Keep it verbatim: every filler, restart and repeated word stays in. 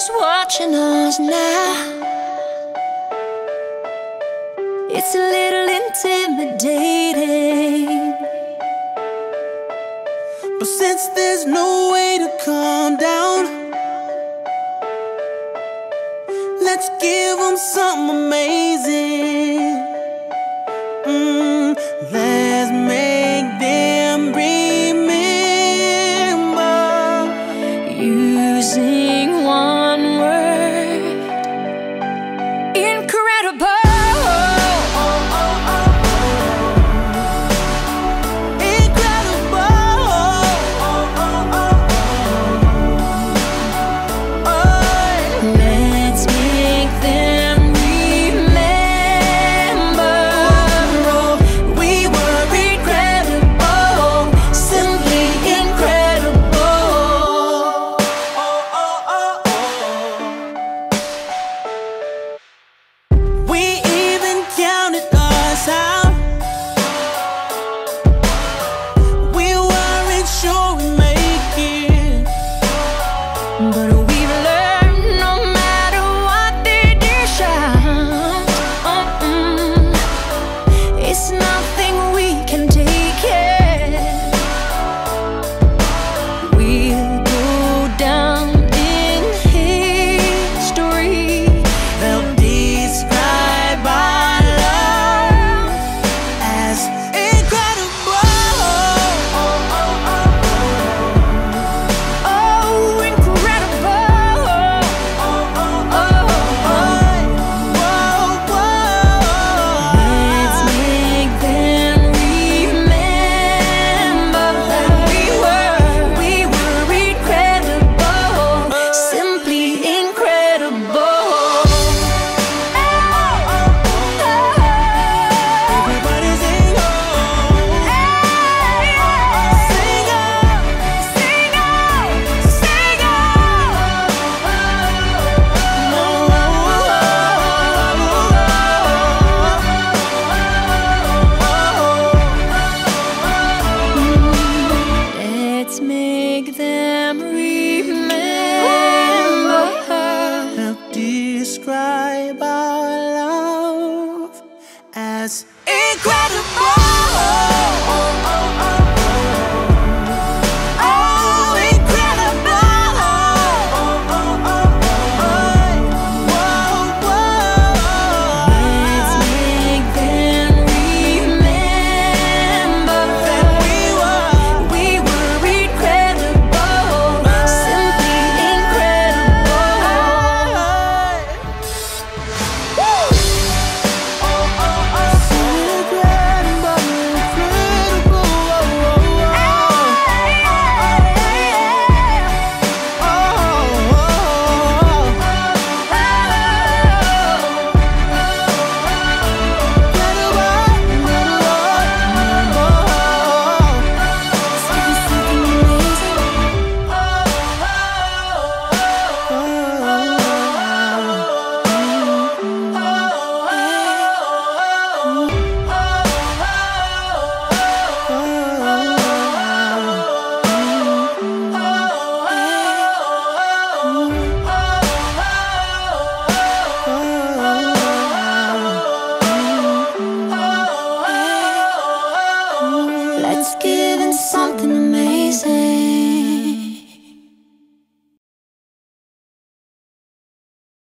is watching us now. It's a little intimidating, but since there's no way to calm down, let's give them something amazing. mm, Let's make them remember. using one word: incredible. But we've learned no matter what they dish out, mm-mm, it's nothing we can take it. We'll go down in history. They'll describe our love as incredible. Make them remember. Help describe our love as incredible. Let's give it something amazing.